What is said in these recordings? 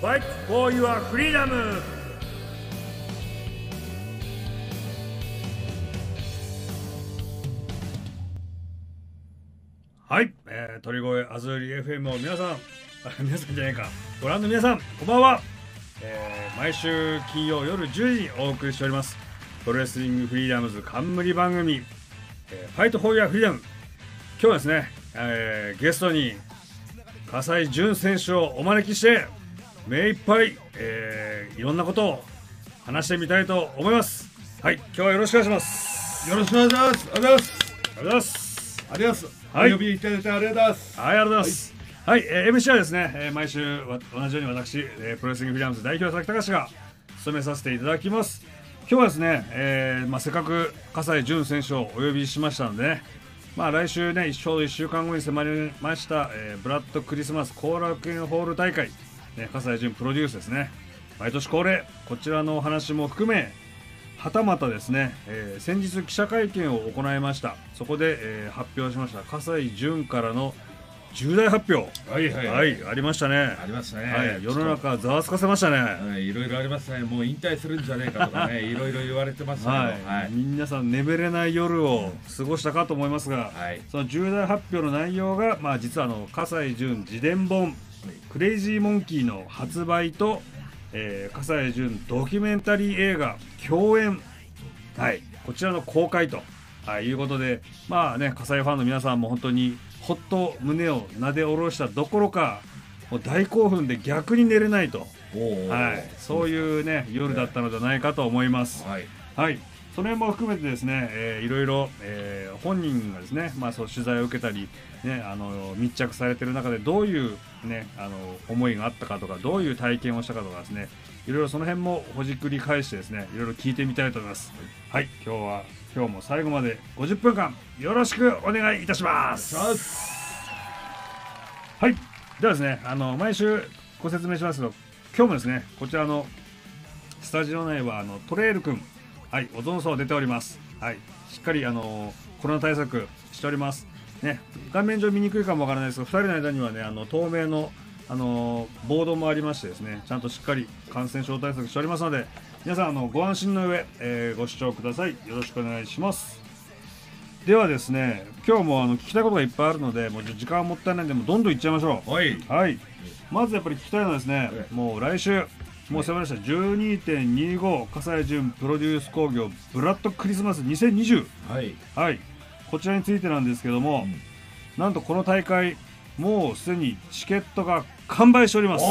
Fight for your freedom! はい、鳥越アズーリ FM を皆さんじゃないか、ご覧の皆さん、こんばんは。毎週金曜夜10時にお送りしておりますプロレスリングフリーダムズ冠番組、Fight for your freedom。今日はですね、ゲストに葛西潤選手をお招きして目いっぱい、いろんなことを話してみたいと思います。はい、今日はよろしくお願いします。 よろしくお願いします。ありがとうございます。 ありがとうございます。 ありがとうございます。 はい、 お呼びいただいてありがとうございます。 はい、ありがとうございます。はい、MC はですね、毎週同じように私、プロレスリングフリーダムズ代表佐々木隆が務めさせていただきます。今日はですね、せっかく葛西潤選手をお呼びしましたのでね、来週ね、ちょうど1週間後に迫りました、ブラッドクリスマス後楽園ホール大会、葛西潤プロデュースですね、毎年恒例、こちらのお話も含め、はたまたですね、先日記者会見を行いました。そこで、発表しました葛西潤からの重大発表、はい、ありましたね。 ありましたね。 はい、世の中ざわつかせましたね。 いろいろありますね。もう引退するんじゃねえかとかね、いろいろ言われてますけど、 皆さん眠れない夜を過ごしたかと思いますが、その重大発表の内容が、実は葛西潤自伝本、クレイジーモンキーの発売と、葛西潤ドキュメンタリー映画共演、こちらの公開と、いうことで、葛西ファンの皆さんも本当にほっと胸をなで下ろしたどころか、もう大興奮で逆に寝れないと、そういうね夜だったのではないかと思います。その辺も含めてですね、いろいろ、本人がですね、そう取材を受けたり、密着されている中でどういう、思いがあったかとか、どういう体験をしたかとかですね、いろいろその辺もほじくり返してですね、いろいろ聞いてみたいと思います。今日も最後まで50分間よろしくお願いいたします。はい、ではですね、毎週ご説明しますけど、今日もですね、こちらのスタジオ内はトレイル君、オゾン層出ております。しっかりコロナ対策しておりますね。画面上見にくいかもわからないですが、2人の間にはね、透明のボードもありましてですね、ちゃんとしっかり感染症対策しておりますので、皆さんご安心の上、ご視聴ください。よろしくお願いします。ではですね、今日も聞きたいことがいっぱいあるので、もう時間はもったいないので、もうどんどんいっちゃいましょう。まずやっぱり聞きたいのはですね、もう来週もう迫りました 12.25 葛西潤プロデュース工業ブラッドクリスマス2020、こちらについてなんですけども、なんとこの大会もうすでにチケットが完売しております。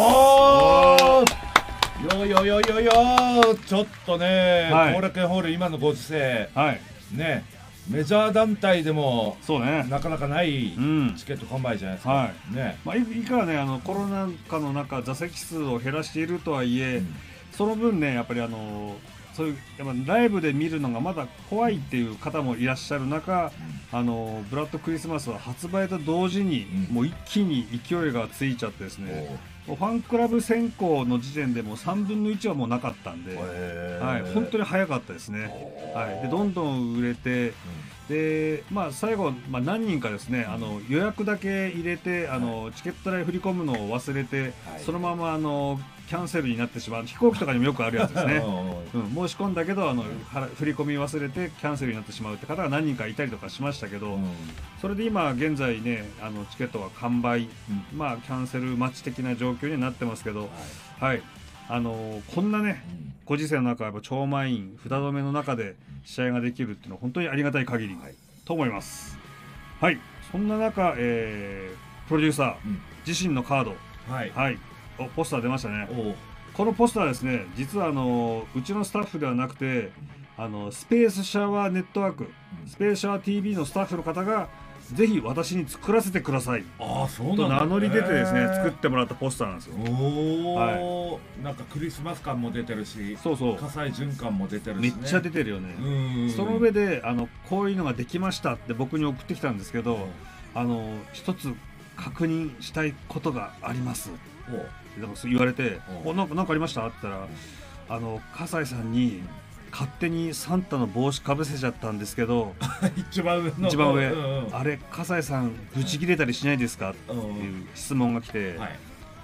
ちょっとね、後楽園ホール今のご時世、ね、メジャー団体でもなかなかないチケット完売じゃないですか。 いくらねコロナ禍の中座席数を減らしているとはいえ、その分ねやっぱりそういうやっぱライブで見るのがまだ怖いっていう方もいらっしゃる中、ブラッドクリスマスは発売と同時に、もう一気に勢いがついちゃってですね、ファンクラブ選考の時点でもう3分の1はもうなかったんで、本当に早かったですね。でどんどん売れて、で最後、何人かですね予約だけ入れてチケット代振り込むのを忘れて、そのままキャンセルになってしまう、飛行機とかにもよくあるやつですね。申し込んだけど振り込み忘れてキャンセルになってしまうって方が何人かいたりとかしましたけど、それで今現在ねチケットは完売、キャンセル待ち的な状況になってますけど、こんなねご時世の中、やっぱ超満員札止めの中で試合ができるっていうのは本当にありがたい限りと思います。そんな中、プロデューサー、自身のカード、ポスター出ましたね。このポスターですね、実はうちのスタッフではなくてスペースシャワーネットワーク、スペースシャワー TV のスタッフの方がぜひ私に作らせてくださいと名乗り出てですね、作ってもらったポスターなんですよ。 なんかクリスマス感も出てるし、葛西潤感も出てるし、 めっちゃ出てるよね。その上でこういうのができましたって僕に送ってきたんですけど、一つ確認したいことがありますって言われて、なんかありましたって言ったら、葛西さんに勝手にサンタの帽子かぶせちゃったんですけど一番上、 あれ葛西さんブチ切れたりしないですかっていう質問が来て、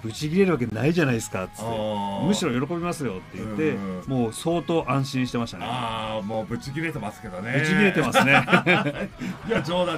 ブチ切れるわけないじゃないですかっつってむしろ喜びますよって言ってもう相当安心してましたね。 ああもうブチ切れてますけどね。 ブチ切れてますねいや冗談、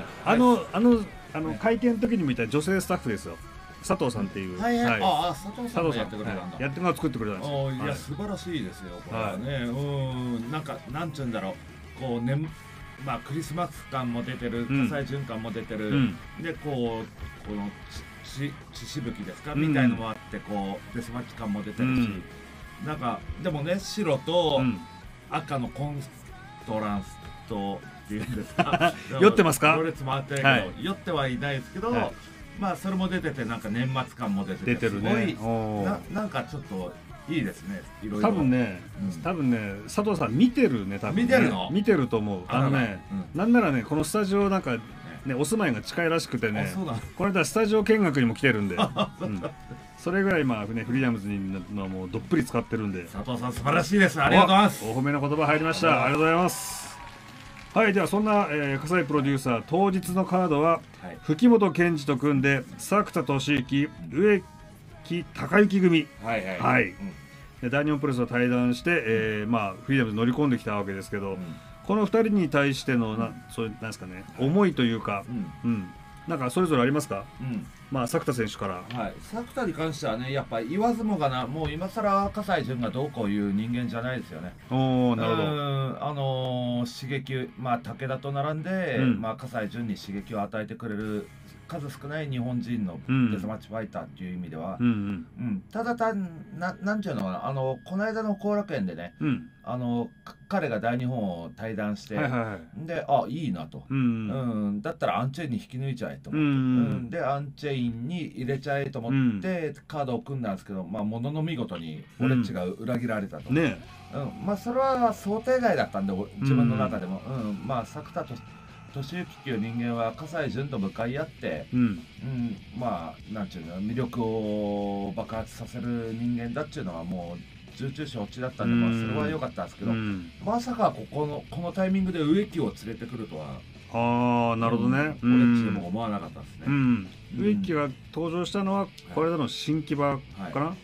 会見の時にもいた女性スタッフですよ、佐藤さんっていう、 はいはい、ああ佐藤さんがやってくれたんだ、 やって作ってくれたんですよ。 いや素晴らしいですよこれはね。なんかなんちゅうんだろう、こうね、まあクリスマス感も出てる、火災循環も出てる、でこの血しぶきですかみたいのもあって、こうデスマッチ感も出てるし、なんかでもね白と赤のコントラストっていうんですか酔ってますか？ 行列回ってるけど、酔ってはいないですけど、まあそれも出てて、なんか年末感も出てて、すごいなんかちょっといいですね。いろいろ多分ね佐藤さん見てるね、多分ね見てると思う。なんならねこのスタジオなんかねお住まいが近いらしくてね、この間スタジオ見学にも来てるんでそれぐらいまあねフリーダムズのもうどっぷり使ってるんで。 佐藤さん素晴らしいです。ありがとうございます。 お褒めの言葉入りました。ありがとうございます。はい、ではそんな笠井プロデューサー当日のカードは吹本健二と組んで作田俊之、植木孝之組、大日本プロレスを対談して、まあフリーダムズ乗り込んできたわけですけど、この2人に対してのそうなんですかね、思いというか、なんかそれぞれありますか？まあ作田選手から。 作田に関してはね、やっぱ言わずもがな、もう今更葛西潤がどうこういう人間じゃないですよね。 おお、なるほど。刺激、まあ武田と並んで、まあ葛西潤に刺激を与えてくれる数少ない日本人のデスマッチファイターっていう意味では、ただなんていうのかな、この間の後楽園でね、彼が大日本を対談して、で、あ、いいなと、だったらアンチェインに引き抜いちゃえと思って、でアンチェインに入れちゃえと思ってカードを組んだんですけど、まあものの見事に俺っちが裏切られたと。まあそれは想定外だったんで、自分の中でも、まあ作田と俊之っていう人間は葛西潤と向かい合って、まあなんていうの、魅力を爆発させる人間だっていうのはもう重々承知だったんで、まあそれは良かったんですけど、まさかこのタイミングで植木を連れてくるとは、 なるほどね、 俺っちでも思わなかったですね。 植木が登場したのはこれらの新木場かな。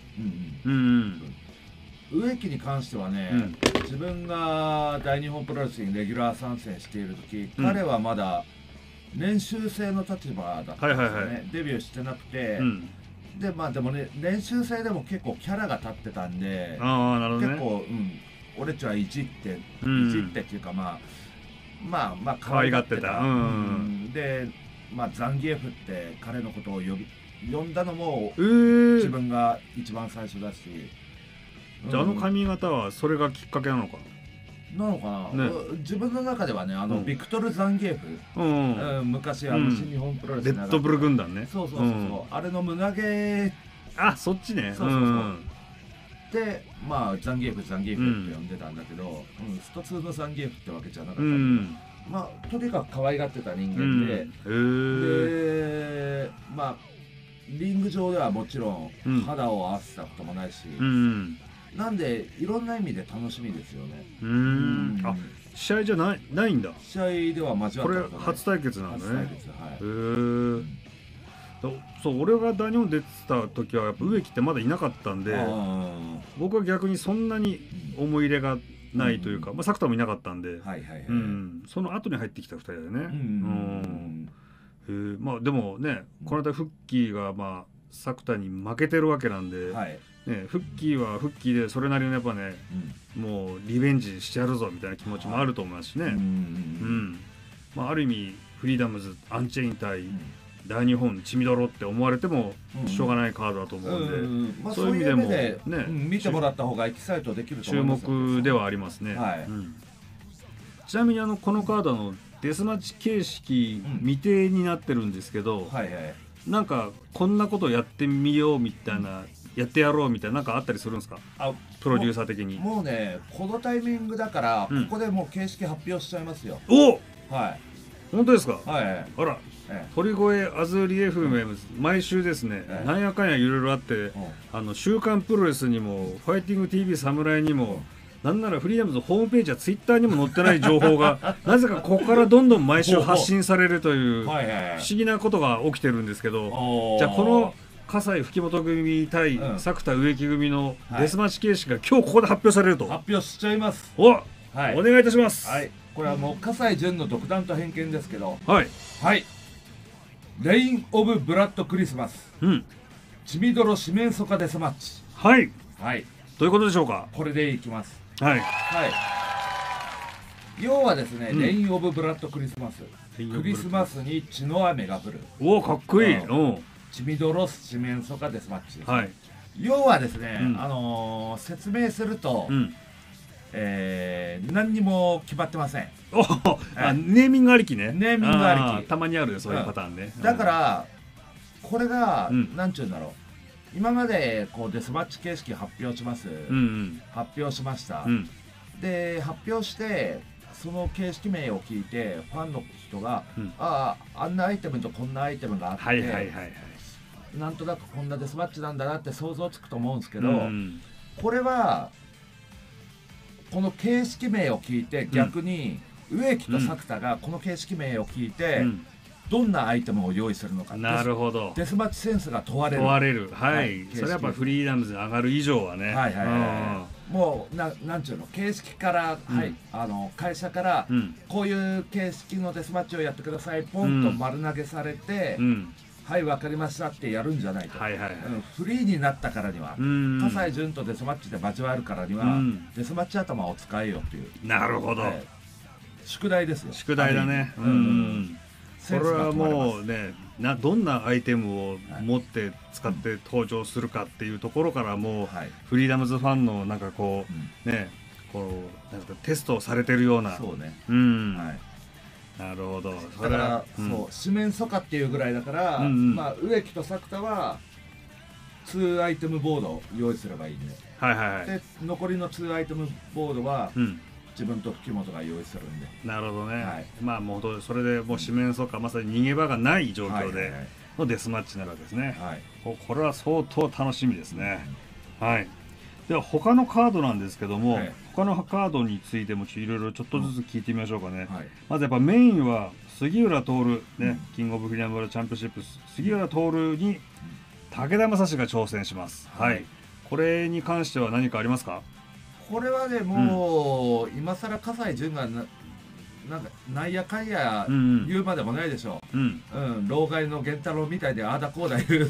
植木に関してはね、自分が大日本プロレスにレギュラー参戦している時、彼はまだ練習生の立場だったんですよね。デビューしてなくて、でまあでもね、練習生でも結構キャラが立ってたんで、結構俺っちはいじってっていうか、まあ可愛がってた。 でまあザンギエフって彼のことを呼んだのも自分が一番最初だし。 じゃあ髪型はそれがきっかけなのかな自分の中ではね、ビクトル・ザンギエフ、昔新日本プロレスレッドブル軍団ね。 そうあれの胸毛、 そっちね。 でまあザンギエフって呼んでたんだけど、スト2のザンギエフってわけじゃなかったけど、まあとにかく可愛がってた人間で、でまあリング上ではもちろん肌を合わせたこともないし、なんでいろんな意味で楽しみですよね。 試合じゃないんだ。 試合では交わったこれ初対決なんだね。そう、俺が大日本出てた時はやっぱ植木ってまだいなかったんで、僕は逆にそんなに思い入れがないというか、作田もいなかったんで、その後に入ってきた2人だよね。まあでもね、この間フッキーがまあ作田に負けてるわけなんで、フッキーはフッキーでそれなりのやっぱね、もうリベンジしてやるぞみたいな気持ちもあると思いますしね。まあある意味フリーダムズアンチェイン対大日本血みどろって思われてもしょうがないカードだと思うんで、そういう意味でもね、 見てもらった方がエキサイトできると思います。 注目ではありますね。ちなみにこのカードのデスマッチ形式未定になってるんですけど、なんかこんなことやってみようみたいな、やってやろうみたいな、なんかあったりするんですか？プロデューサー的に。 もうね、このタイミングだからここでもう形式発表しちゃいますよ。 本当ですか？あら、鳥越アズーリ FM 毎週ですね、なんやかんやいろいろあって、週刊プロレスにもファイティング TV 侍にも、なんならフリーダムズホームページやツイッターにも載ってない情報がなぜかここからどんどん毎週発信されるという不思議なことが起きてるんですけど、じゃあこの葛西吹本組対作田植木組のはいデスマッチ形式が今日ここで発表されると。 発表しちゃいます。 お、 はい、 お願いいたします。 はい、これはもう葛西潤の独断と偏見ですけど、 はいはい、レイン・オブ・ブラッド・クリスマス、 うん、 チミドロ・四面楚歌デスマッチ。 はい、 はい、 どういうことでしょうか。 これでいきます。 はい、 はい、要はですね、 うん、 レイン・オブ・ブラッド・クリスマス、クリスマスに血の雨が降る。 おお、かっこいい。 うん、チミドロ・四面楚歌デスマッチです。 はい、 要はですね、 うん、 説明すると、 うん、 何にも決まってません。 お、あ、ネーミングありきね。 ネーミングありき。 たまにあるそういうパターンね。 だからこれが、 うん、 なんちゅうんだろう、今までこうデスマッチ形式発表します、 うんうん、 発表しました、 うん、で発表してその形式名を聞いてファンの人が、 うん、 あんなアイテムとこんなアイテムがあって、 はいはいはいはい、 なんとなくこんなデスマッチなんだなって想像つくと思うんですけど、 うん、 これはこの形式名を聞いて逆に、植木と作田がこの形式名を聞いて、うん、どんなアイテムを用意するのか、 なるほど、 デスマッチセンスが問われる。はい、 はい、それはやっぱフリーダムズに上がる以上はね、 はいはいはい、もうなんちゅうの、形式から、うん、はい、会社から、うん、こういう形式のデスマッチをやってください、ポンと丸投げされて、うん、はい、分かりましたってやるんじゃないと、はいはいはい、フリーになったからには、葛西潤とデスマッチで交わるからには、デスマッチ頭を使えよっていう。 なるほど、 宿題ですよ。 宿題だね。これはもうね、どんなアイテムを持って使って登場するかっていうところからもう、フリーダムズファンのなんかこう、ね、こうなんかテストをされてるような。 そうね。はい、 なるほど。 だから、そう、四面楚歌っていうぐらいだから、まあ植木と作田は2アイテムボードを用意すればいいんで。はいはいはい。で残りの2アイテムボードは、自分と吹本が用意するんで。 なるほどね。はい、まあもうそれでもう四面楚歌、まさに逃げ場がない状況でのデスマッチになるわけですね。はい、これは相当楽しみですね。はい。では他のカードなんですけども、他のカードについてもいろいろちょっとずつ聞いてみましょうかね。まずやっぱメインは杉浦徹ね、キングオブフリーダムワールドチャンピオンシップ杉浦徹に武田正史が挑戦します。はい。これに関しては何かありますか？ これはね、もう、今更葛西潤がなんかなんやかんや言うまでもないでしょう。老害の源太郎みたいでああだこうだ言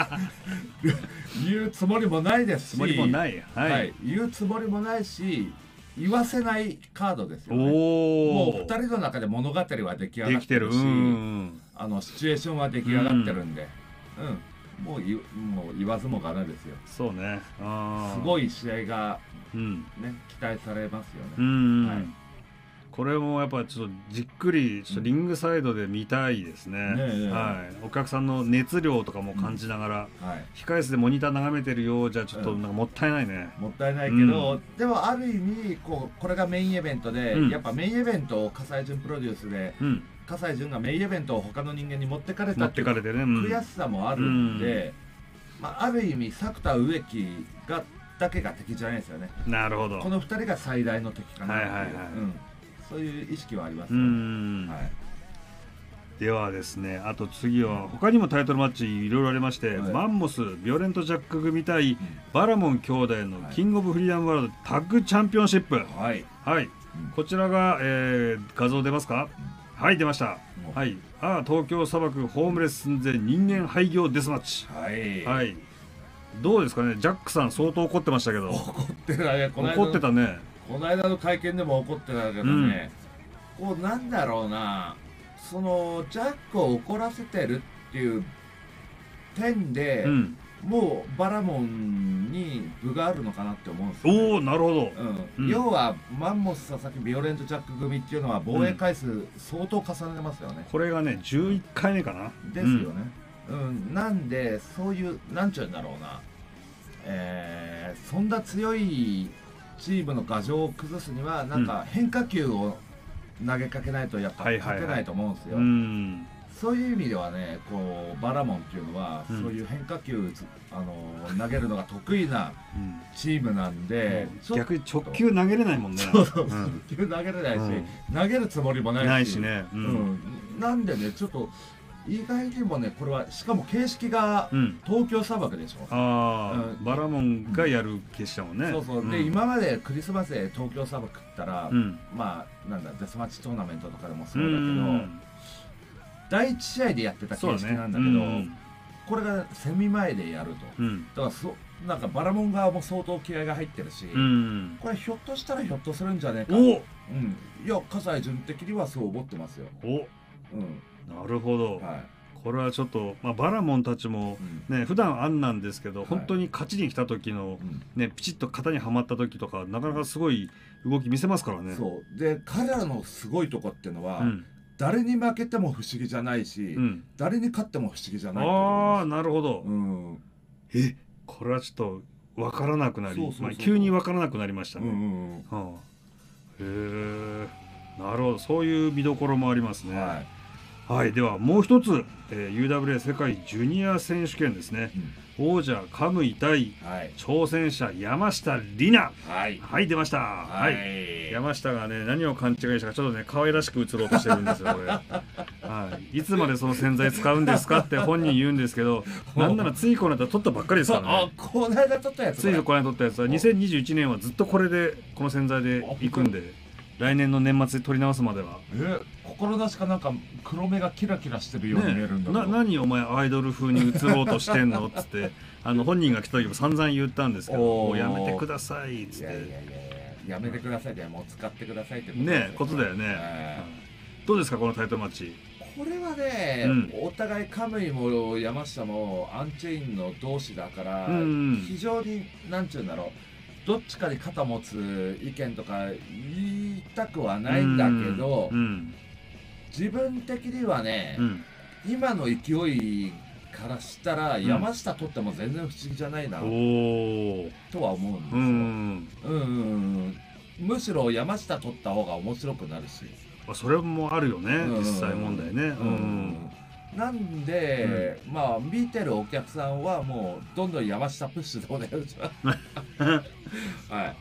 うつもりもないですし、 つもりもない、 はい、言うつもりもないし、言わせないカードですよね。もう2人の中で物語は出来上がってるし、シチュエーションは出来上がってるんで、もう言わずもがなですよ。 そうね。 すごい試合がね、期待されますよね。はい、 これもやっぱちょっとじっくりちょっとリングサイドで見たいですね。はい、お客さんの熱量とかも感じながら、控室でモニター眺めてるようじゃちょっとなんかもったいないね。 もったいないけど、でもある意味これがメインイベントで、やっぱメインイベントを葛西潤プロデュースで、葛西潤がメインイベントを他の人間に持ってかれたっていう悔しさもあるんで、ある意味作田植木だけが敵じゃないですよね。 なるほど。 この2人が最大の敵かなっていう、そういう意識はありますね。 ではですね、あと次は他にもタイトルマッチいろいろありまして、マンモスビオレントジャック組対バラモン兄弟のキングオブフリーダムワールドタッグチャンピオンシップ。はい、こちらが、画像出ますか？はい、出ました。はい、東京砂漠ホームレス寸前人間廃業デスマッチ。はい、どうですかね、ジャックさん相当怒ってましたけど。 怒ってたね。 怒ってたね。 この間の会見でも怒ってたけどね、こうなんだろうな、そのジャックを怒らせてるっていう点で、もうバラモンに分があるのかなって思うんですよ、ね。 おお、なるほど。 要はマンモス佐々木ビオレントジャック組っていうのは防衛回数相当重ねてますよね。 これがね11回目かな。 ですよね。なんでそういうなんちゅうんだろうな、そんな強いチームの牙城を崩すにはなんか変化球を投げかけないとやっぱ勝てないと思うんですよ。そういう意味ではね、こうバラモンっていうのは、そういう変化球投げるのが得意なチームなんで、 逆に直球投げれないもんね。 直球投げれないし、投げるつもりもないしね。なんでね、ちょっと意外にもねこれはしかも形式が東京砂漠でしょ。 バラモンがやる形式だもんね。 そうそう。で今までクリスマスで東京砂漠ったら、まあなんだデスマッチトーナメントとかでもそうだけど、第1試合でやってた形式なんだけど、これがセミ前でやると、だからなんかバラモン側も相当気合が入ってるし、これひょっとしたらひょっとするんじゃねえか。いや葛西潤的にはそう思ってますよ。 なるほど。これはちょっと、バラモンたちもね、普段あんなんですけど、本当に勝ちに来た時のね、ピチッと型にはまった時とかなかなかすごい動き見せますからね。 そうで彼らのすごいとこっていうのは、誰に負けても不思議じゃないし、誰に勝っても不思議じゃない。 なるほど。これはちょっと分からなくなり、急に分からなくなりましたね。へえ、なるほど、そういう見どころもありますね。はい、ではもう一つ、UWA 世界ジュニア選手権ですね。王者カムイ対挑戦者山下里奈。出ました。山下がね何を勘違いしたかちょっとね可愛らしく映ろうとしてるんですよこれ。いつまでその洗剤使うんですかって本人言うんですけど、なんならついこの間撮ったばっかりですからね。 この間撮ったやつ。 ついこの間撮ったやつは2021年はずっとこれでこの洗剤でいくんで、来年の年末で撮り直すまでは。 心なしかなんか黒目がキラキラしてるように見えるんだけど、 何お前アイドル風に映ろうとしてんのっつって本人が来た時も散々言ったんですけど、もうやめてくださいっつって。 やめてくださいでもう使ってくださいってことだよね。どうですかこのタイトルマッチ。 これはね、お互いカムイも山下もアンチェインの同士だから、非常になんちゅうんだろう、どっちかに肩持つ意見とか言いたくはないんだけど、自分的にはね、今の勢いからしたら山下取っても全然不思議じゃないなとは思うんですよ。むしろ山下取った方が面白くなるし、 それもあるよね、実際問題ね。 なんで、見てるお客さんはもうどんどん山下プッシュでお願いします。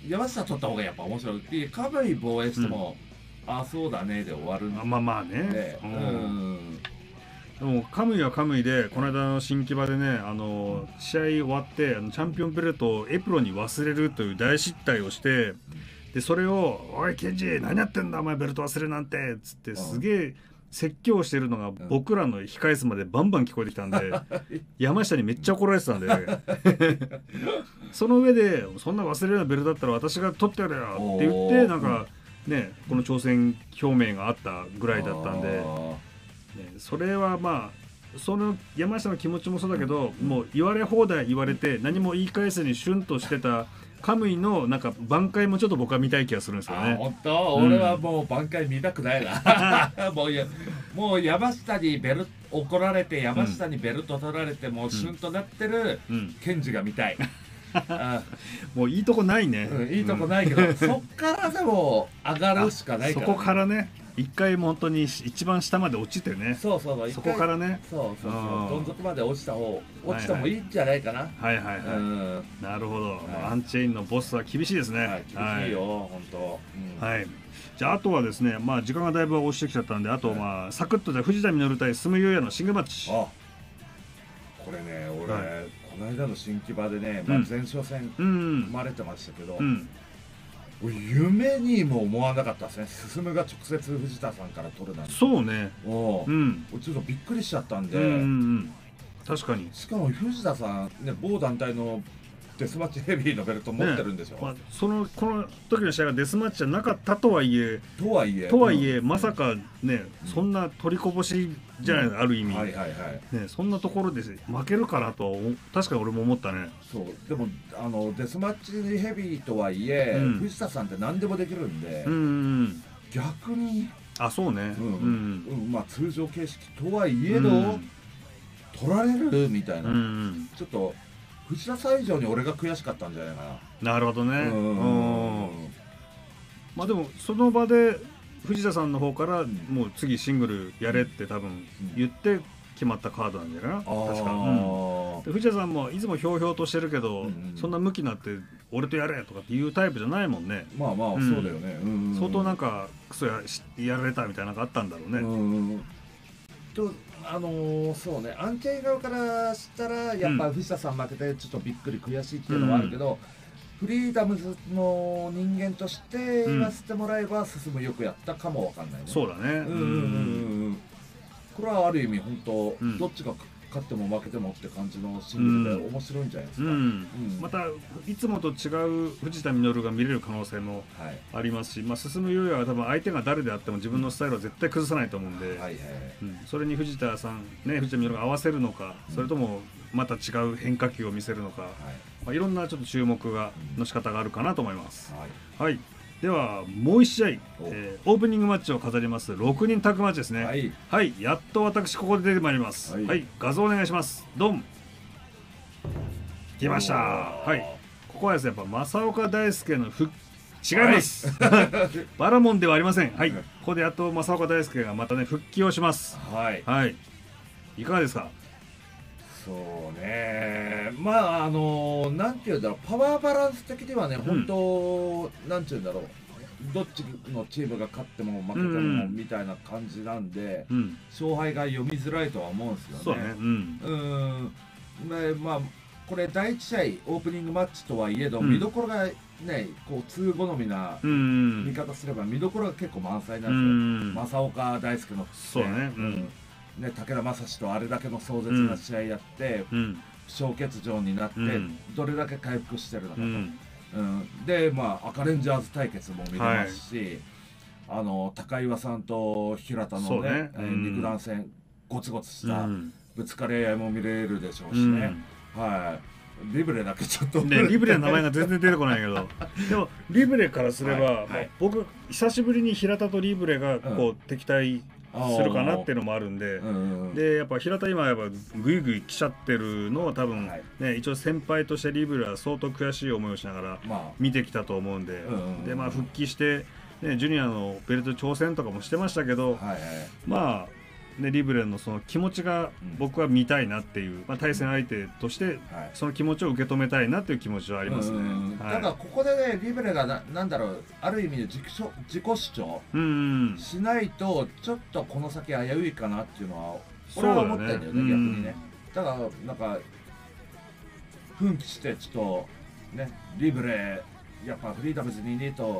山下取った方がやっぱ面白い。カムイ防衛しても、あ、そうだねで終わる。 まあね。でもカムイはカムイでこの間の新木場でね、試合終わってチャンピオンベルトをエプロンに忘れるという大失態をして、でそれを「おいケンジ何やってんだお前ベルト忘れなんて」っつってすげえ説教してるのが僕らの控室までバンバン聞こえてきたんで、山下にめっちゃ怒られてたんでその上で「そんな忘れるようなベルトだったら私が取ってやるよ」って言ってなんかねこの挑戦表明があったぐらいだったんで。それはその山下の気持ちもそうだけど、もう言われ放題言われて何も言い返せにシュンとしてたカムイのなんか挽回もちょっと僕は見たい気がするんですよね。 本当、俺はもう挽回見たくないなもう山下に怒られて山下にベルト取られてもうシュンとなってるケンジが見たい。 もういいとこないね。 いいとこないけど、そっからでも上がるしかないから、 そこからね一回も本当に一番下まで落ちてね、 そこからね、 どん底まで落ちてもいいんじゃないかな。 なるほど。アンチェインのボスは厳しいですね。 厳しいよ本当。 じゃああとはですね、時間がだいぶ押してきちゃったんで、あとサクッとじゃあ藤田実対住優也のシングルマッチ。 これね俺この間の新木場でね前哨戦生まれてましたけど、夢にも思わなかったですね。進が直接藤田さんから取るなんて。 そうね。 ちょっとびっくりしちゃったんで。 確かに。 しかも藤田さんね、某団体のデスマッチヘビーのベルト持ってるんですよ。 この時の試合がデスマッチじゃなかったとはいえまさかね、そんな取りこぼしじゃない、ある意味そんなところで負けるからと確かに俺も思ったね。 そうでもデスマッチヘビーとはいえ、藤田さんって何でもできるんで、逆にそうね、 通常形式とはいえど取られるみたいな、ちょっと藤田さん以上に俺が悔しかったんじゃないかな。なるほどね。でもその場で藤田さんの方からもう次シングルやれって多分言って決まったカードなんじゃないかな、確か。藤田さんもいつもひょうひょうとしてるけど、そんな向きになって俺とやれとかっていうタイプじゃないもんね。 そうだよね。 相当なんかクソやられたみたいなのがあったんだろうね。 そうね、アンチェイ側からしたらやっぱ藤田さん負けてちょっとびっくり悔しいっていうのはあるけど、フリーダムズの人間として言わせてもらえば進むよくやったかもわかんないね。 そうだね。 これはある意味本当、どっちが勝っても負けてもって感じのシングルで面白いんじゃないですか。 またいつもと違う藤田実が見れる可能性もありますし、進むよりは多分相手が誰であっても自分のスタイルは絶対崩さないと思うんで、それに藤田さんね、藤田実が合わせるのか、それともまた違う変化球を見せるのか、いろんなちょっと注目の仕方があるかなと思います。はい、ではもう1試合、オープニングマッチを飾ります6人タッグマッチですね。はい、やっと私ここで出てまいります。はい、画像お願いします。ドン。来ました。はい、ここはですね、やっぱ正岡大輔の違います。バラモンではありません。はい、ここでやっと正岡大輔がまたね復帰をします。はい、いかがですか。 そうね、まあなんていうんだろう、パワーバランス的にはね、本当なんていうんだろう、どっちのチームが勝っても負けてもみたいな感じなんで、勝敗が読みづらいとは思うんですよね。まあこれ第1試合オープニングマッチとはいえど、見どころがね、こう通好みな見方すれば見どころが結構満載なんですよ。正岡大輔のそうね。 武田正史とあれだけの壮絶な試合やって、負傷欠場になって、どれだけ回復してるのかと、で赤レンジャーズ対決も見れますし、高岩さんと平田のね肉弾戦ゴツゴツしたぶつかり合いも見れるでしょうしね。リブレだけちょっとね、リブレの名前が全然出てこないけどでもリブレからすれば、僕久しぶりに平田とリブレがこう敵対するかなっていうのもあるんで、でやっぱ平田今やっぱグイグイ来ちゃってるのは多分ね、一応先輩としてリブレは相当悔しい思いをしながら見てきたと思うんで、で復帰してね、ジュニアのベルト挑戦とかもしてましたけど、ね、リブレのその気持ちが僕は見たいなっていう、対戦相手としてその気持ちを受け止めたいなっていう気持ちはありますね。 だからここでね、リブレがなんだろう、ある意味で自己主張しないとちょっとこの先危ういかなっていうのは俺は思ってんだよね、逆にね。だからなんか奮起してちょっとね、リブレやっぱフリーダムズにいねえと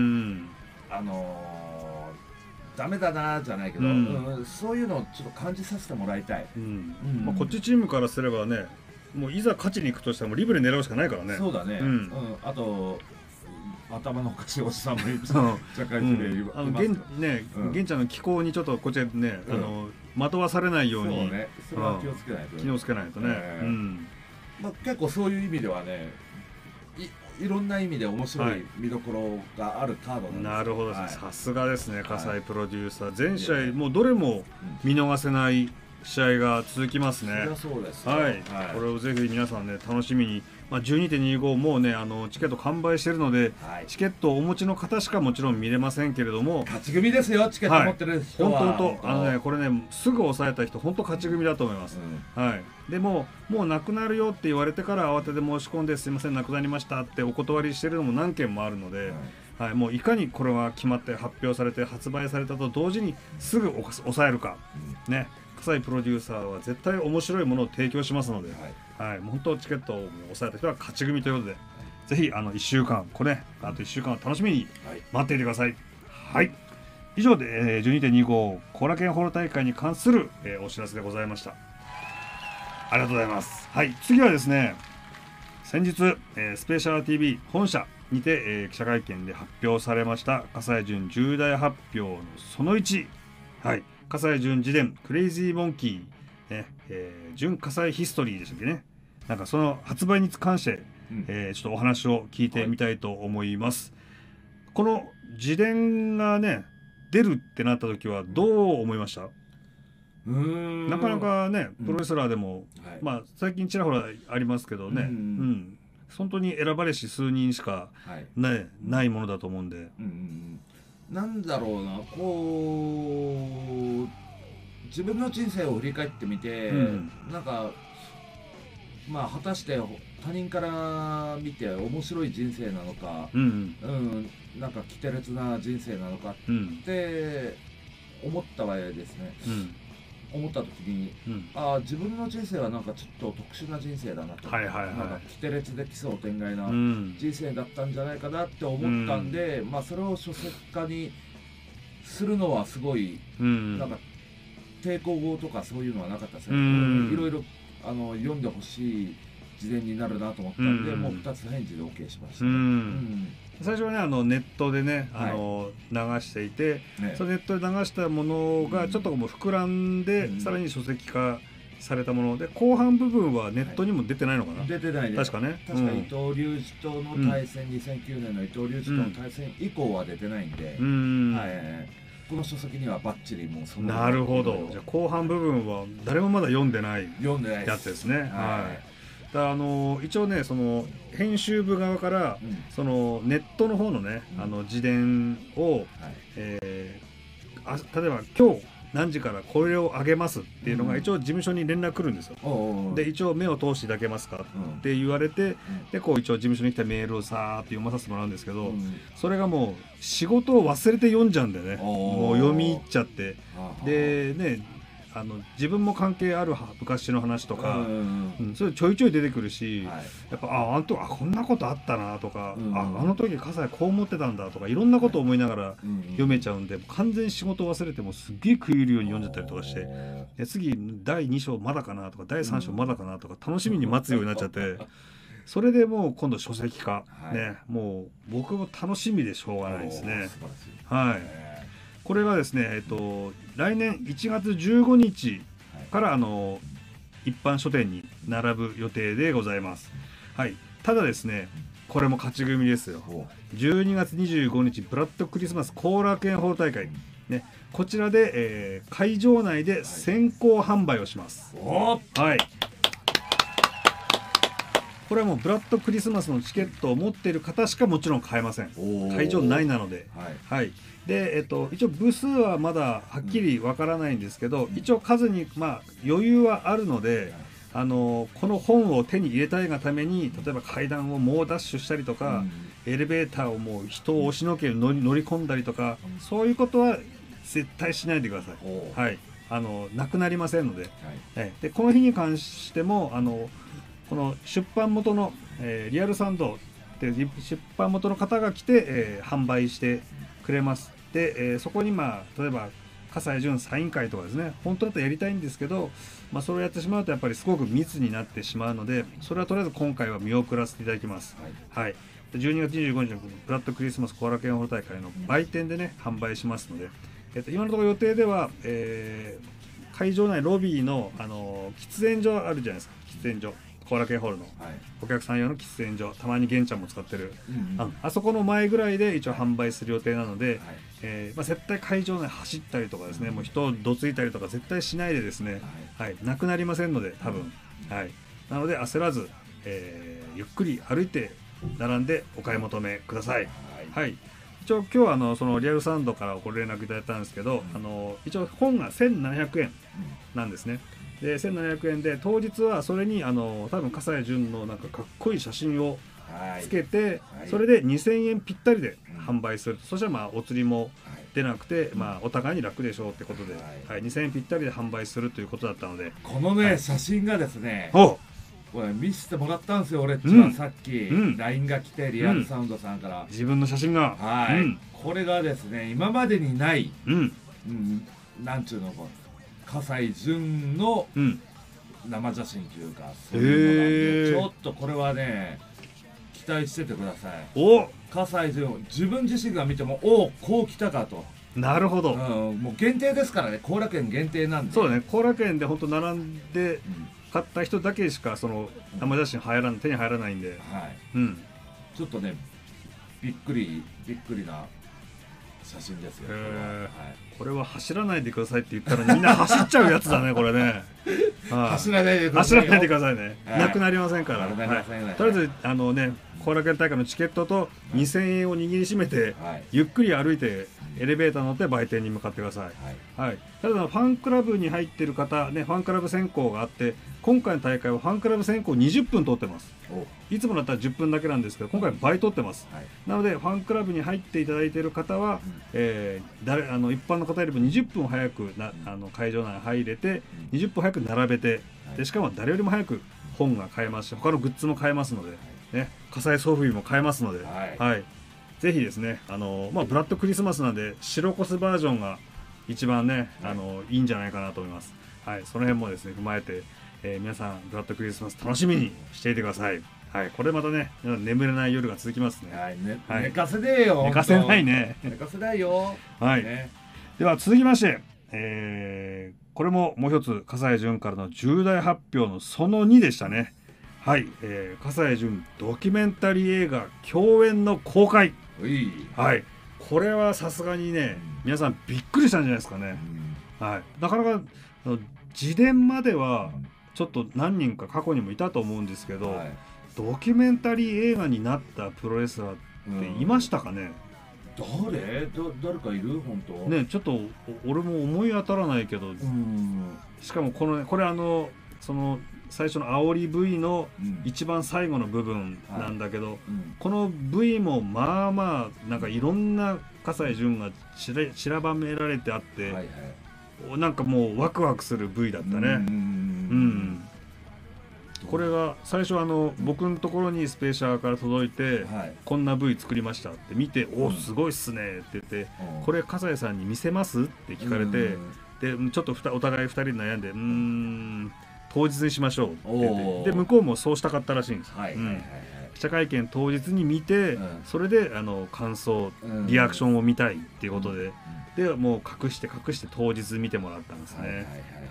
ダメだなじゃないけど、そういうのをちょっと感じさせてもらいたい。 こっちチームからすればね、もういざ勝ちに行くとしたらもうリブレ狙うしかないからね。 そうだね。あと頭のおかしいおじさんも社会人でいます玄ちゃんの気候にちょっとこっちでね、惑わされないように、 それは気をつけないと。 気をつけないとね。 結構そういう意味ではね、いろんな意味で面白い見どころがあるカードなんです。 なるほど、さすがですね、葛西プロデューサー。全試合もうどれも見逃せない試合が続きますね。 そうです。 これをぜひ皆さんね楽しみに。12.25 もうねチケット完売してるので、チケットをお持ちの方しかもちろん見れませんけれども、 勝ち組ですよ、チケット持ってる人は。 本当これねすぐ抑えた人本当勝ち組だと思います。でもうなくなるよって言われてから慌てて申し込んで、すいませんなくなりましたってお断りしてるのも何件もあるので、もういかにこれは決まって発表されて発売されたと同時にすぐ抑えるかね。葛西プロデューサーは絶対面白いものを提供しますので、本当チケットを抑えた人は勝ち組ということで、ぜひ1週間あと1週間を楽しみに待っていてください。以上で、12.25 後楽園ホール大会に関する、お知らせでございました。ありがとうございます。次はですね、先日、スペシャル TV 本社にて、記者会見で発表されました葛西潤重大発表のその1、葛西潤自伝クレイジーモンキー、純葛西ヒストリーでしたっけね。なんかその発売に関して、ちょっとお話を聞いてみたいと思います。この自伝がね出るってなった時はどう思いました？なかなかねプロレスラーでも、最近ちらほらありますけどね、本当に選ばれし数人しか、ないものだと思うんで、 なんだろうな、こう自分の人生を振り返ってみて、なんか果たして他人から見て面白い人生なのか、なんか奇烈な人生なのかって思った場合ですね、 思った時に、ああ自分の人生はなんかちょっと特殊な人生だなと、なんかキテレツで奇想天外な人生だったんじゃないかなって思ったんで、まあそれを書籍化にするのはすごい、なんか抵抗語とかそういうのはなかったですね。いろいろ読んでほしい事前になるなと思ったんで、もう2つ返事で OK しましたね。 最初はねネットでね流していて、そのネットで流したものがちょっともう膨らんで、さらに書籍化されたもので、後半部分はネットにも出てないのかな。 出てないです。 確かね。 確か伊藤隆二との対戦、2009年の伊藤隆二との対戦以降は出てないんで、この書籍にはバッチリもうその。 なるほど。じゃあ後半部分は誰もまだ読んでないやつですね。だ一応ねその編集部側から、そのネットの方のね自伝を、例えば今日何時からこれをあげますっていうのが一応事務所に連絡来るんですよ。で一応目を通していただけますかって言われて、でこう一応事務所に来たメールをさーって読まさせてもらうんですけど、それがもう仕事を忘れて読んじゃうんだよね。もう読み入っちゃって、でね自分も関係ある昔の話とか、それちょいちょい出てくるし、やっぱこんなことあったなとか、あの時葛西こう思ってたんだとか、いろんなことを思いながら読めちゃうんで、完全に仕事を忘れてもすっげえ食い入るように読んじゃったりとかして、で次第2章まだかなとか第3章まだかなとか楽しみに待つようになっちゃって、それでもう今度書籍化、ね、もう僕も楽しみでしょうがないですね。これがですね、来年1月15日から一般書店に並ぶ予定でございます。ただですね、これも勝ち組ですよ。12月25日ブラッドクリスマス後楽園ホール大会、ね、こちらで、会場内で先行販売をします。これはもうブラッドクリスマスのチケットを持っている方しかもちろん買えません。会場内なので。で一応部数はまだはっきりわからないんですけど、一応数に余裕はあるので、この本を手に入れたいがために例えば階段を猛ダッシュしたりとか、エレベーターをもう人を押しのけ乗り込んだりとか、そういうことは絶対しないでください。なくなりませんので。でこの日に関してもこの出版元の、リアルサンドっていう出版元の方が来て、販売してくれます。で、そこに例えば葛西潤サイン会とかですね、本当だったらやりたいんですけど、それをやってしまうとやっぱりすごく密になってしまうので、それはとりあえず今回は見送らせていただきます。12月25日のブラッドクリスマス後楽園ホール大会の売店でね販売しますので、今のところ予定では、会場内ロビーの喫煙所あるじゃないですか。喫煙所後楽園ホールのお客さん用の喫煙所、たまに玄ちゃんも使ってる、あそこの前ぐらいで一応販売する予定なので、絶対会場内走ったりとかですね、もう人をどついたりとか絶対しないでですね、なくなりませんので多分、なので焦らず、ゆっくり歩いて並んでお買い求めください。一応今日はそのリアルサウンドからご連絡いただいたんですけど、一応本が1700円なんですね。で1700円で当日はそれに多分葛西潤のなんかかっこいい写真をつけて、それで2000円ぴったりで販売する。そしたらお釣りも出なくて、お互いに楽でしょうってことで、2000円ぴったりで販売するということだったので、 このね、写真がですね、これ見せてもらったんですよ。俺っちはさっき LINE が来てリアルサウンドさんから自分の写真が、 これがですね今までにない、なんちゅうの葛西潤の生写真というか、そういうのなんで、ちょっとこれはね期待しててください。葛西潤自分自身が見てもこう来たかと。 なるほど、 もう限定ですからね、後楽園限定なんで。 そうだね、後楽園で本当並んで買った人だけしかその生写真手に入らないんで、 ちょっとねびっくりな写真ですよ。 これは走らないでくださいって言ったらみんな走っちゃうやつだねこれね。 走らないでくださいね。なくなりませんから。とりあえず後楽園大会のチケットと2000円を握りしめてゆっくり歩いてエレベーター乗って売店に向かってください。はい、ただファンクラブに入ってる方ね、ファンクラブ選考があって、今回の大会はファンクラブ選考20分取ってます。いつもだったら10分だけなんですけど、今回倍取ってます。なのでファンクラブに入っていただいている方は、一般の方よりも20分早く会場内に入れて、20分早く並べて、でしかも誰よりも早く本が買えますし、他のグッズも買えますので、ね、火災装備も買えますので、はい、ぜひですね、ブラッドクリスマスなんで白コスバージョンが一番ね、いいんじゃないかなと思います。はい、その辺もですね踏まえて、皆さんブラッドクリスマス楽しみにしていてください。はい、これまたね眠れない夜が続きますね。 寝かせねえよ。 寝かせないね。 寝かせないよ。 はい。では続きまして、これももう一つ笠井潤からの重大発表のその2でしたね。はい、笠井潤ドキュメンタリー映画共演の公開。はい、これはさすがにね、皆さんびっくりしたんじゃないですかね。はい、なかなか自伝まではちょっと何人か過去にもいたと思うんですけど、ドキュメンタリー映画になったプロレスラーっていましたかね。 誰かいる本当ね、ちょっと俺も思い当たらないけど、しかもこれその最初の煽り V の一番最後の部分なんだけど、この V もまあまあなんかいろんな笠井潤が散らばめられてあって、なんかもうワクワクする V だったね。これが最初僕のところにスペーシャーから届いて、こんな V 作りましたって見て、おすごいっすねって言って、これ笠井さんに見せますって聞かれて、でちょっとお互い2人で悩んで、当日にしましょうって言って、で向こうもそうしたかったらしいんです。記者会見当日に見て、それで感想リアクションを見たいっていうことで、でもう隠して当日見てもらったんですね。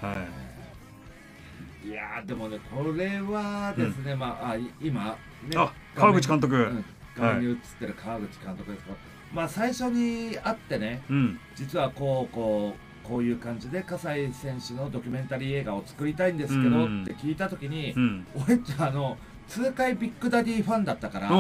いやでもね、これはですね、今ね、 川口監督、 画面に映ってる川口監督ですけど、最初に会ってね、実はこういう感じで葛西選手のドキュメンタリー映画を作りたいんですけどって聞いた時に、俺って痛快ビッグダディファンだったから、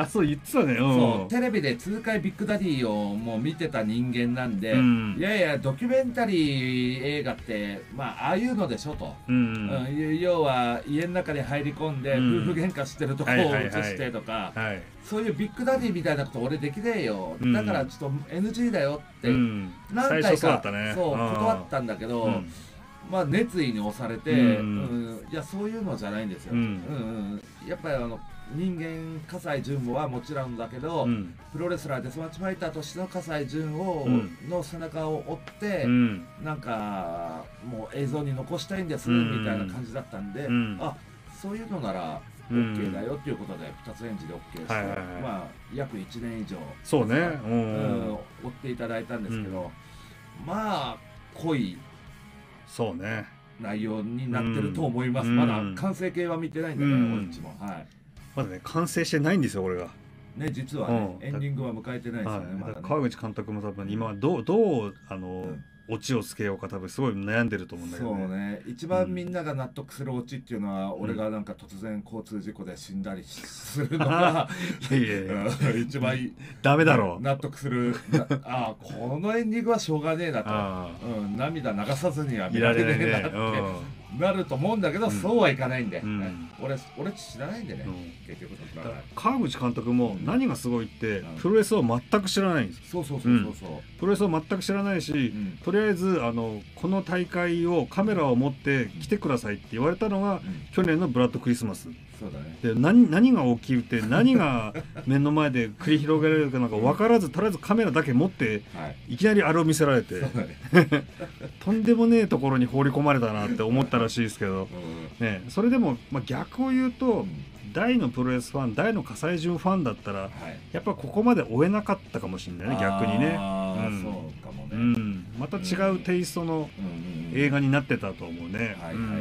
そう言ってたね。 そうテレビで痛快ビッグダディをもう見てた人間なんで、いやいやドキュメンタリー映画ってああいうのでしょと、要は家の中に入り込んで夫婦喧嘩してるとこを映してとか、そういうビッグダディみたいなこと俺できねえよ、だからちょっと NG だよって何回か断ったんだけど、熱意に押されて、いやそういうのじゃないんですよ。やっぱり人間葛西潤はもちろんだけど、プロレスラーデスマッチファイターとしての葛西潤の背中を追って、なんかもう映像に残したいんですみたいな感じだったんで、そういうのなら OK だよっていうことで2つ返事で OK して、約1年以上そうね追っていただいたんですけど、濃いそうね内容になってると思います。まだ完成形は見てないんでね、俺っちも。 まだね完成してないんですよ俺がね、実はねエンディングは迎えてないですよね。 川口監督も多分今はどうオチをつけようか多分すごい悩んでると思うんだけどね。 そうね、一番みんなが納得するオチっていうのは、俺がなんか突然交通事故で死んだりするのが一番ダメだろう納得する。このエンディングはしょうがねえなと、涙流さずには見られねえなってなると思うんだけど、そうはいかないんで、俺知らないんでね、結局。 川口監督も何がすごいってプロレスを全く知らないんです。プロレスを全く知らないし、とりあえずこの大会をカメラを持って来てくださいって言われたのが去年のブラッドクリスマスで、何が起きるって何が目の前で繰り広げられるかなんか分からず、とりあえずカメラだけ持っていきなりあれを見せられてとんでもねえところに放り込まれたなって思ったらしいですけど、それでも逆を言うと大のプロレスファン、大の葛西潤ファンだったらやっぱここまで追えなかったかもしれないね、逆にね。 そうかもね。 また違うテイストの映画になってたと思うね。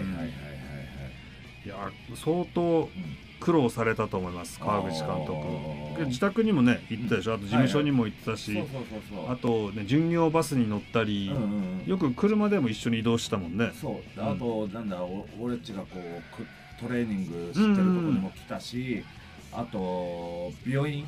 いや相当苦労されたと思います、川口監督。自宅にもね行ったでしょ、あと事務所にも行ってたし、あとね巡業バスに乗ったり、よく車でも一緒に移動したもんね。 あとなんだ俺っちがこうトレーニングしてるところにも来たし、あと病院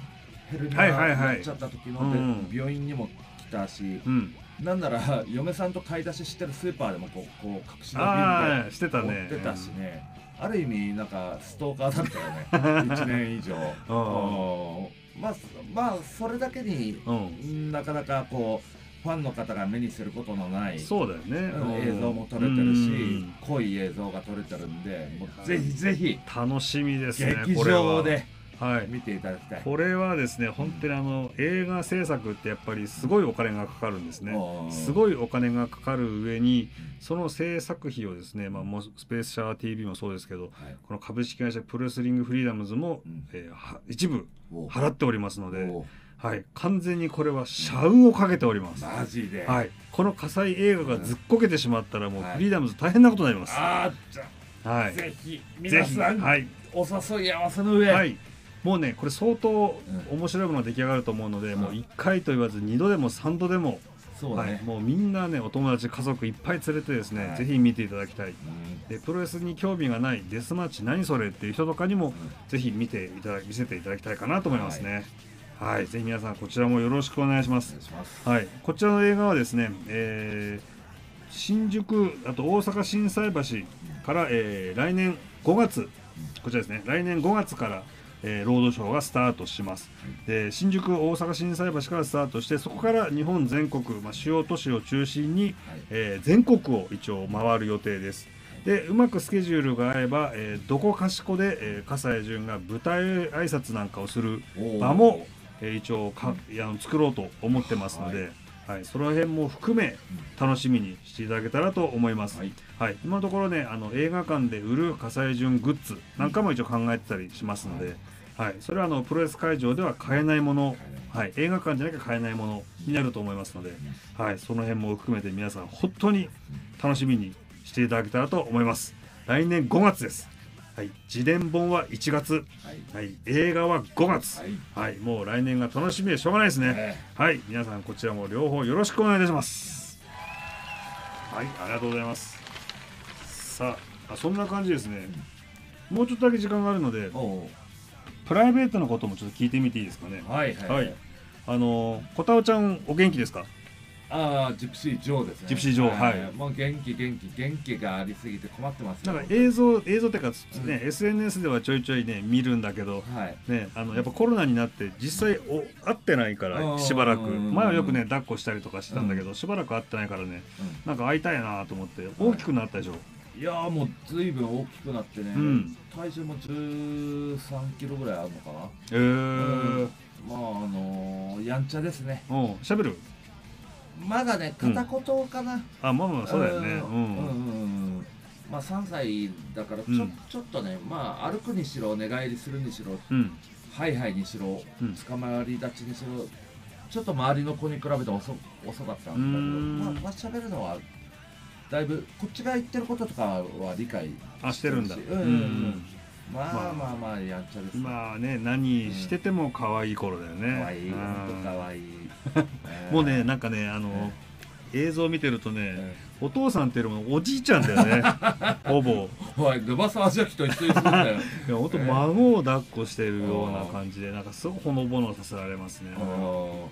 ヘルニアやっちゃった時ので病院にも来たし、なんなら嫁さんと買い出ししてるスーパーでもこう隠しの瓶でしてたね、 持ってたしね、ある意味なんかストーカーだったよね1年以上まあそれだけに、なかなかこうファンの方が目にすることのないそうだよね、 映像も撮れてるし、濃い映像が撮れてるんで、もうぜひぜひ楽しみですね、 劇場ではい、 見ていただきたい。 これはですね、本当に映画制作ってやっぱりすごいお金がかかるんですね。すごいお金がかかる上に、その制作費をですね、もうスペースシャワー TV もそうですけど、この株式会社プロレスリングフリーダムズも、一部払っておりますので、はい、完全にこれは社運をかけております。 マジで、 はい、この火災映画がずっこけてしまったらもうフリーダムズ大変なことになります。 じゃあ、ぜひ皆さん、 はい、 お誘い合わせの上、 もうねこれ相当面白いものが出来上がると思うので、もう1回と言わず2度でも3度でも、もうみんなねお友達家族いっぱい連れてですね、ぜひ見ていただきたい。でプロレスに興味がないデスマッチ何それっていう人とかにも、ぜひ見せていただきたいかなと思いますね。はい、ぜひ皆さんこちらもよろしくお願いします。はい、こちらの映画はですね、新宿あと大阪心斎橋から、来年5月こちらですね、来年5月からロードショーがスタートします。で新宿大阪心斎橋からスタートして、そこから日本全国、主要都市を中心に、全国を一応回る予定です。でうまくスケジュールが合えば、どこかしこで、葛西潤が舞台挨拶なんかをする場も一応作ろうと思ってますので、その辺も含め楽しみにしていただけたらと思います。今のところね映画館で売る葛西潤グッズなんかも一応考えてたりしますので、それはプロレス会場では買えないもの、映画館じゃなきゃ買えないものになると思いますので、その辺も含めて皆さん本当に楽しみにしていただけたらと思います。来年5月です。自伝本は1月、映画は5月、もう来年が楽しみでしょうがないですね。皆さんこちらも両方よろしくお願いいたします。ありがとうございます。さあそんな感じですね。もうちょっとだけ時間があるのでプライベートのこともちょっと聞いてみていいですかね。小田尾ちゃんお元気ですか？ ジプシー・ジョーですね。 ジプシー・ジョー、 もう元気がありすぎて困ってます。 なんか映像っていうかね、SNS ではちょいちょいね見るんだけど、ねやっぱコロナになって実際会ってないからしばらく、前はよくね抱っこしたりとかしてたんだけど、しばらく会ってないからね、なんか会いたいなと思って。大きくなったでしょ？ いやもうずいぶん大きくなってね、体重も13キロぐらいあるのかな。やんちゃですね。 喋る？ まだね片言かな。 そうだよね。 3歳だからちょっとね、歩くにしろ寝返りするにしろ、ハイハイにしろ、捕まり立ちにしろ、ちょっと周りの子に比べて遅かったんだけど、喋るのはだいぶこっちが言ってることとかは理解してるんだ。 やんちゃですね。 何してても可愛い頃だよね。 可愛い、本当可愛い。 もうねなんかね映像見てるとね、お父さんっていうよりもおじいちゃんだよね。ほぼ。 沼沢ジャキと一緒にするんだよ。 いや本当孫を抱っこしてるような感じで、なんかすごくほのぼのさせられますね。 も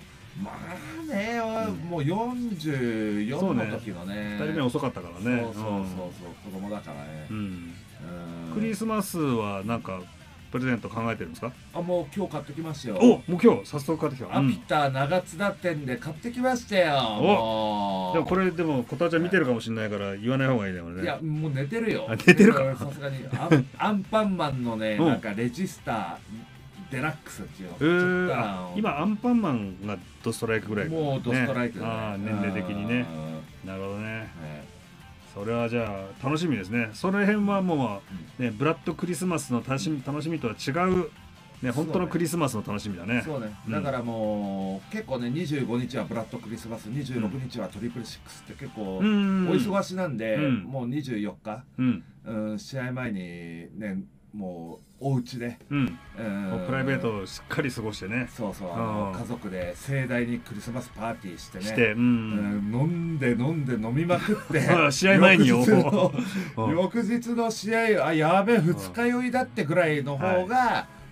う44の時のね。 2人目遅かったからね。 そう子供だからね。 クリスマスはなんかプレゼント考えてるんですか？ もう今日買ってきましたよ。 もう今日早速買ってきた。 アピタ長津田店で買ってきましたよ。 でもこれでも小田ちゃん見てるかもしれないから言わない方がいいだよね。 いやもう寝てるよ。 寝てるか。 さすがにアンパンマンのねなんかレジスターデラックスっていうの。 今アンパンマンがドストライクぐらい。 もうドストライクだね。年齢的にね。なるほどね。それはじゃあ楽しみですね。その辺はもうねブラッドクリスマスの楽しみとは違うね、本当のクリスマスの楽しみだね。 そうね。だからもう結構ね25日はブラッドクリスマス、26日はトリプルシックスって結構お忙しなんで、もう24日試合前にねもうお家でプライベートをしっかり過ごしてね。 家族で盛大にクリスマスパーティーしてね、飲んで飲みまくって試合前に翌日の試合やべえ二日酔いだってぐらいの方が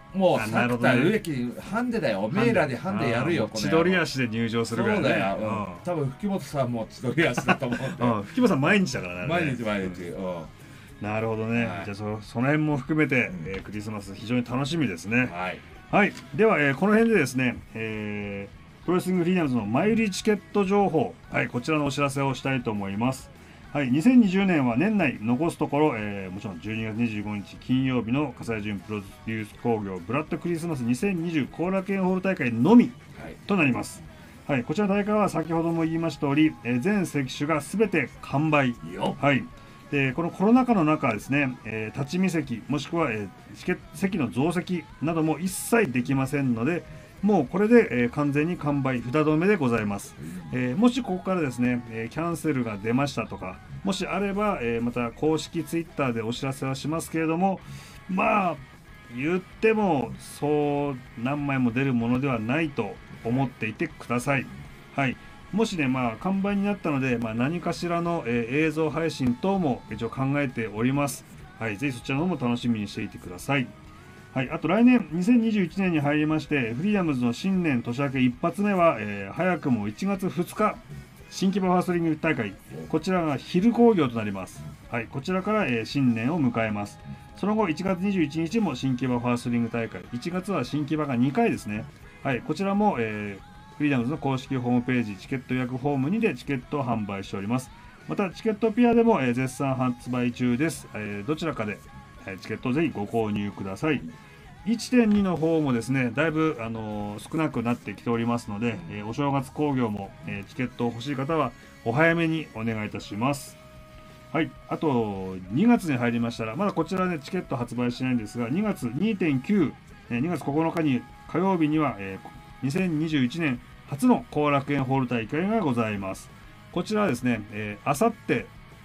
もう作田植木ハンデだよ、おめえらでハンデやるよ、これ千鳥足で入場するからね。 そうだよ、多分吹本さんも千鳥足だと思うんで吹本さん毎日だからね、 毎日毎日。 なるほどね、じゃあその辺も含めてクリスマス非常に楽しみですね。はい、ではこの辺でですね、プロレスリングフリーダムズの前売りチケット情報、こちらのお知らせをしたいと思います。2020年は年内残すところ、もちろん12月25日金曜日の葛西潤プロデュース工業ブラッドクリスマス2020後楽園ホール大会のみとなります。こちらの大会は先ほども言いました通り、全席種が全て完売。でこのコロナ禍の中ですね、立ち見席もしくは、席の増席なども一切できませんので、もうこれで、完全に完売札止めでございます。もしここからですね、キャンセルが出ましたとかもしあれば、また公式ツイッターでお知らせはしますけれども、まあ言ってもそう何枚も出るものではないと思っていてください。もしね、完売になったので、何かしらの、映像配信等も一応考えております。ぜひそちらの方も楽しみにしていてください。あと来年2021年に入りまして、フリーダムズの新年年明け一発目は、早くも1月2日新木場ファーストリング大会、こちらが昼興行となります。こちらから、新年を迎えます。その後1月21日も新木場ファーストリング大会、1月は新木場が2回ですね。こちらも、フリーダムズの公式ホームページチケット予約フォームにてチケットを販売しております。またチケットピアでも、絶賛発売中です。どちらかでチケットをぜひご購入ください。1.2 の方もですね、だいぶ、少なくなってきておりますので、お正月興行も、チケットを欲しい方はお早めにお願いいたします。あと2月に入りましたら、まだこちらで、チケット発売しないんですが、2月 2.9、2月9日に火曜日には、2021年初の後楽園ホール大会がございます。こちらはですね、あさって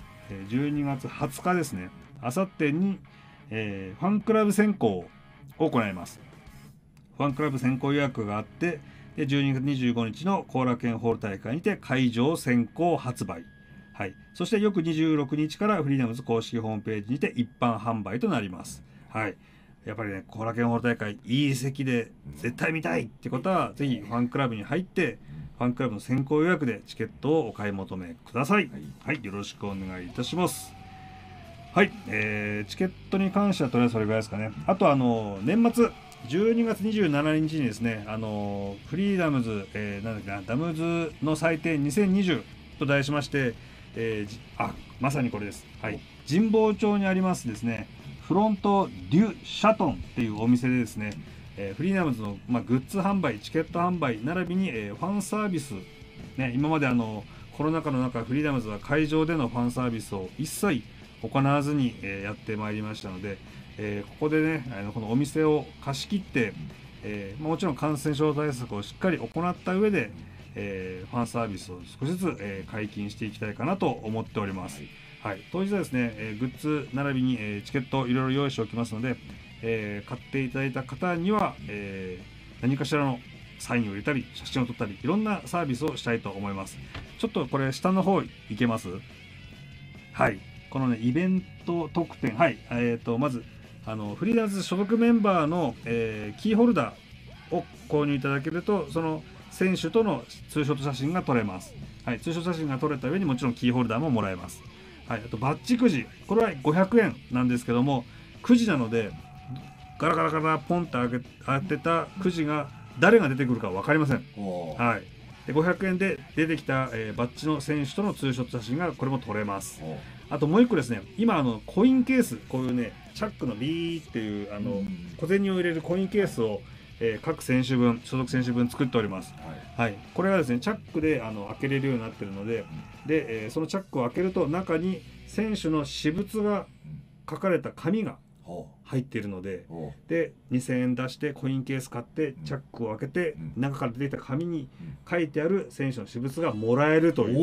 12月20日ですね、あさってに、ファンクラブ選考を行います。ファンクラブ先行予約があって、12月25日の後楽園ホール大会にて会場先行発売。そして翌26日からフリーダムズ公式ホームページにて一般販売となります。やっぱりね、後楽園ホール大会いい席で絶対見たいってことは、ぜひファンクラブに入ってファンクラブの先行予約でチケットをお買い求めください。よろしくお願いいたします。チケットに関してはとりあえずそれぐらいですかね。あと年末12月27日にですね、フリーダムズ、なんだっけな、ダムズの祭典2020と題しまして、まさにこれです。神保町にありますですね、フロント・デュ・シャトンっていうお店でですね、フリーダムズの、グッズ販売、チケット販売並びに、ファンサービス、今までコロナ禍の中、フリーダムズは会場でのファンサービスを一切行わずに、やってまいりましたので、ここでね、このお店を貸し切って、もちろん感染症対策をしっかり行った上で、ファンサービスを少しずつ、解禁していきたいかなと思っております。当日はですね、グッズ並びに、チケットをいろいろ用意しておきますので、買っていただいた方には、何かしらのサインを入れたり写真を撮ったりいろんなサービスをしたいと思います。ちょっとこれ下の方いけます？このね、イベント特典、まずフリーダムズ所属メンバーの、キーホルダーを購入いただけると、その選手とのツーショット写真が撮れます。ツーショット写真が撮れた上にもちろんキーホルダーももらえます。あとバッジくじ、これは500円なんですけども、くじなのでガラガラガラポンと当てたくじが誰が出てくるか分かりません。で500円で出てきた、バッジの選手とのツーショット写真がこれも撮れます。あともう一個ですね、今コインケース、こういうねチャックのビーっていう小銭を入れるコインケースを、各選手分、所属選手分作っております。これがですねチャックで開けれるようになっているので、そのチャックを開けると中に選手の私物が書かれた紙が入っているので、2000円出してコインケース買ってチャックを開けて、中から出てきた紙に書いてある選手の私物がもらえるという。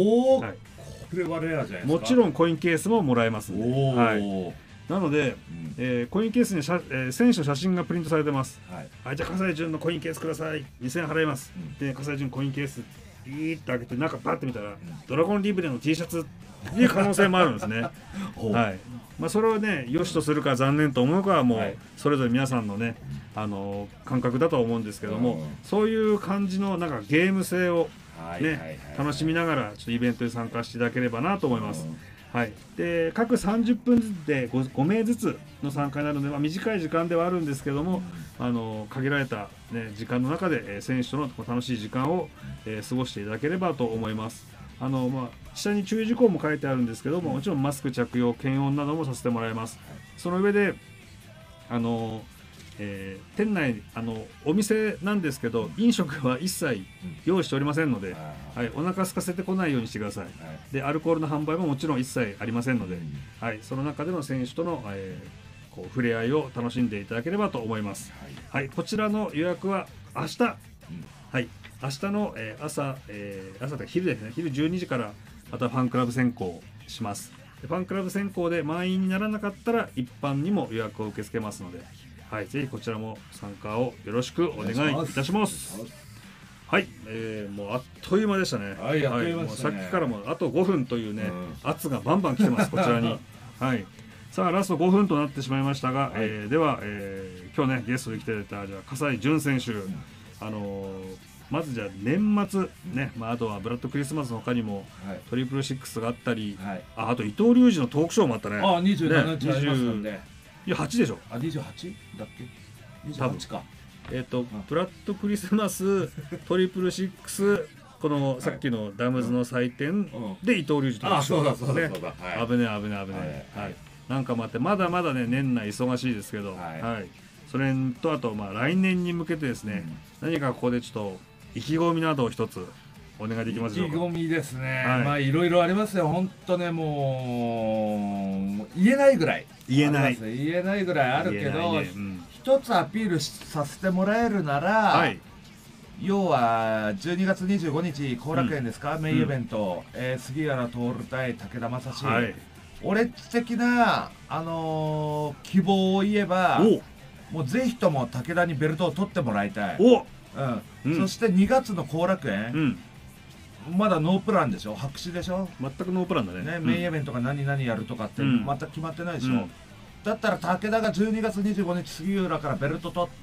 これはレアじゃないですか。 もちろんコインケースももらえますね。なので、コインケースに選手の写真がプリントされてます。じゃあ葛西潤のコインケースください、2000円払います。で葛西潤コインケースビーッと開けて中パッて見たらドラゴンリブレの T シャツっていう可能性もあるんですね。はい。まあそれをね良しとするか残念と思うかはもうそれぞれ皆さんのね感覚だと思うんですけども、そういう感じのなんかゲーム性をね楽しみながらちょっとイベントに参加していただければなと思います。はい、で各30分ずつで 5名ずつの参加になるので、まあ、短い時間ではあるんですけども、限られた、ね、時間の中で、選手との楽しい時間を、過ごしていただければと思います。まあ、下に注意事項も書いてあるんですけども、もちろんマスク着用、検温などもさせてもらいます。その上で店内お店なんですけど飲食は一切用意しておりませんので、はい、お腹空かせてこないようにしてください。でアルコールの販売ももちろん一切ありませんので、はい、その中での選手との、こう触れ合いを楽しんでいただければと思います。はい、こちらの予約は明日、はい、明日の、朝で昼ですね、昼12時からまたファンクラブ選考します。でファンクラブ選考で満員にならなかったら一般にも予約を受け付けますので、はい、ぜひこちらも参加をよろしくお願いいたします。はい、もうあっという間でしたね。はい、もうさっきからもあと5分というね、圧がバンバン来てますこちらに。はい。さあラスト5分となってしまいましたが、では、今日ねゲストで来ていただいたじゃあ葛西潤選手、まずじゃあ年末ね、まああとはブラッドクリスマスの他にも、トリプルシックスがあったり、あと伊藤隆二のトークショーもあったね。 27日ありますんで。 いや8でしょ。 28だっけ？28か。 ブラッドクリスマストリプルシックスこのさっきのダムズの祭典で伊藤隆二とあ、そうだそうだ。 危ねはい。なんか待ってまだまだね年内忙しいですけど、はい。それとあとまあ来年に向けてですね、何かここでちょっと意気込みなどを一つお願いできますでしょうか。 意気込みですね。まあいろいろありますよ。本当ねもう言えないぐらい。言えないぐらいあるけど、一つアピールさせてもらえるなら、要は12月25日後楽園ですか、メインイベント、杉原徹対武田正史、俺的な希望を言えば、もうぜひとも武田にベルトを取ってもらいたい。そして2月の後楽園、まだノープランでしょ、白紙でしょ、 全くノープランだね。 メインイベントが何々やるとかって全く決まってないでしょ。だったら武田が12月25日杉浦からベルト取って、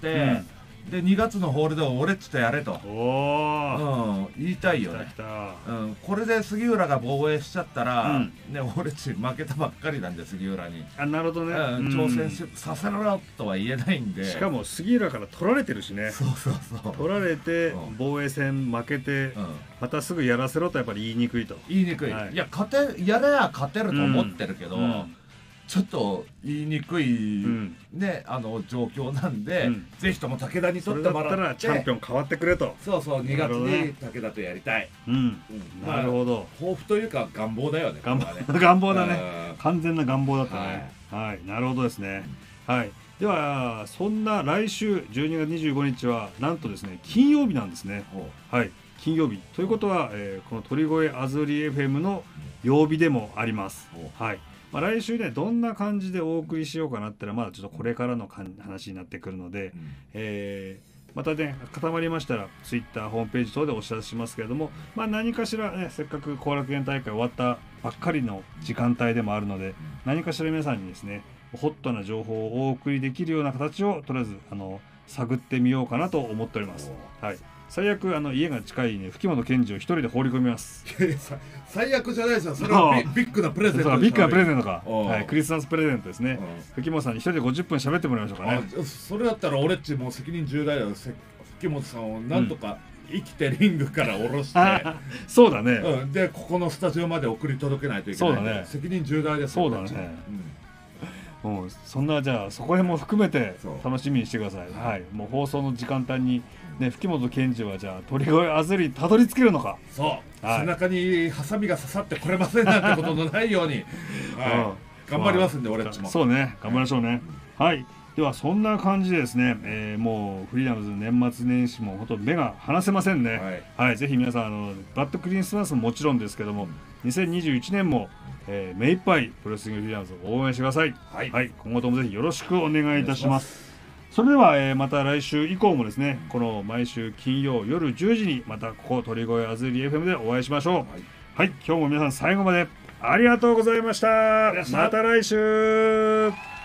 で2月のホールで俺っちとやれと言いたいよね。これで杉浦が防衛しちゃったら、ね、俺っち負けたばっかりなんで杉浦に。 なるほどね。 挑戦させろとは言えないんで。 しかも杉浦から取られてるしね。取られて防衛戦負けてまたすぐやらせろとやっぱり言いにくいと。 言いにくい。いややれや勝てると思ってるけど、ちょっと言いにくいね、状況なんで、ぜひとも武田に取ってもらって、それだったらチャンピオン変わってくれと。 そうそう、2月に武田とやりたい。 なるほど。 抱負というか願望だよね。 願望だね。完全な願望だったね。はい、なるほどですね。はい。ではそんな来週12月25日はなんとですね金曜日なんですね。はい、金曜日ということは、この鳥越あずり FM の曜日でもあります。はい。まあ来週ねどんな感じでお送りしようかなってのはまだちょっとこれからの話になってくるので、またね固まりましたらツイッターホームページ等でお知らせしますけれども、まあ何かしらねせっかく後楽園大会終わったばっかりの時間帯でもあるので、何かしら皆さんにですねホットな情報をお送りできるような形をとりあえず探ってみようかなと思っております。はい。最悪家が近いね吹本健二を一人で放り込みます。 最悪じゃないですよ。それはビッグなプレゼント。 ビッグなプレゼントか。はい、クリスマスプレゼントですね。吹本さんに一人で50分喋ってもらいましょうかね。 それだったら俺っちもう責任重大だよ。吹本さんをなんとか生きてリングから下ろして、 そうだね。 でここのスタジオまで送り届けないといけない。そうだね。責任重大です。 そうだね。もうそんなじゃあそこら辺も含めて楽しみにしてください。はい。もう放送の時間帯にね吹本健二はじゃあ鳥越あずりたどり着けるのか。 そう。背中にハサミが刺さってこれませんなんてことのないように頑張りますんで俺たちも。 そうね。頑張りましょうね。はい。ではそんな感じでですね、もうフリーダムズ年末年始も本当目が離せませんね。はい。ぜひ皆さんバッドクリスマスももちろんですけども、2021年も目いっぱいプロレスリングフリーダムズを応援してください。はい。今後ともぜひよろしくお願いいたします。 それでは、また来週以降もですね、この毎週金曜夜10時にまたここ鳥越あずり FM でお会いしましょう。はい、今日も皆さん最後までありがとうございました。また来週。